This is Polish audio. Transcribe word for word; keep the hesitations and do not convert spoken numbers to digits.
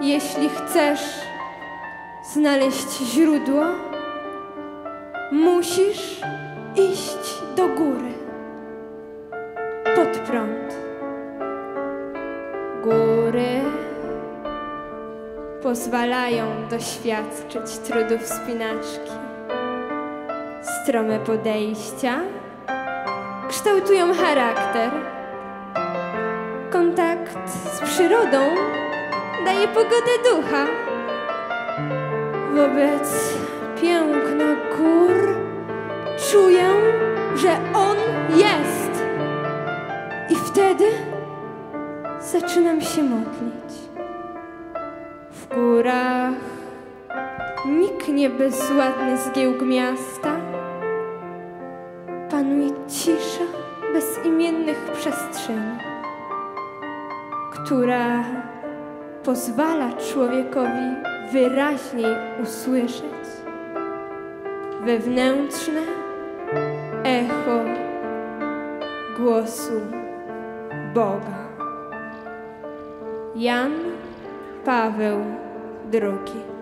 Jeśli chcesz znaleźć źródło, musisz iść do góry, pod prąd. Góry pozwalają doświadczyć trudu wspinaczki. Strome podejścia kształtują charakter. Kontakt z przyrodą daje pogodę ducha. Wobec piękna gór czuję, że on jest. I wtedy zaczynam się modlić. W górach niknie bezładny zgiełk miasta. Panuje cisza bezimiennych przestrzeni, która pozwala człowiekowi wyraźniej usłyszeć wewnętrzne echo głosu Boga. Jan Paweł drugi.